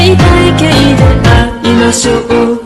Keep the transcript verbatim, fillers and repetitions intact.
体系で会いましょう。